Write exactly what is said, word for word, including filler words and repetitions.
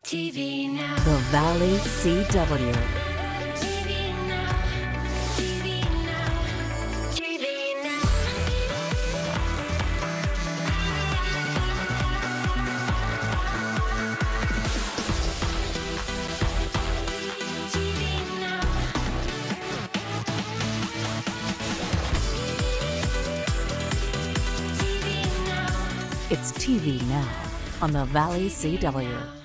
T V now. The Valley C W. T V now. T V now. T V now. T V now. It's T V Now on the Valley C W.